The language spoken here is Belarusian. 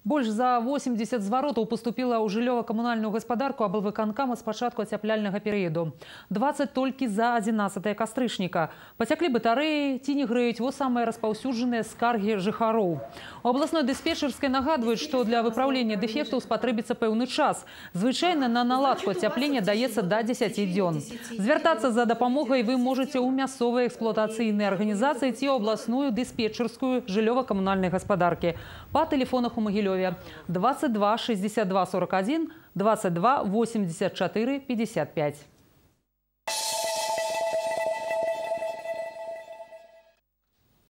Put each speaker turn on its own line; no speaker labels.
Больш за 80 зваротаў поступила ў жыллёва-камунальную гаспадарку аблвыканкама з пачатку ацяпляльнага перыяду. 20 толькі за 11 кастрычніка. Пацяклі батарэі, ці не грэюць, во самыя распаўсюджаныя скаргі жыхароў. У абласной дыспетчарскай нагадваюць, што для выпраўлення дэфектаў спатрэбіцца пэўны час. Звычайна на наладку ацяплення даецца да 10 дзён. Звяртацца за дапамогай вы можаце ў мясцовыя эксплуатацыйныя арганізацыі ці ў абласную дыспетчарскую жыллёва-камунальнай гаспадаркі па тэлефонах у Магілёве 22 62 41 22 84 55.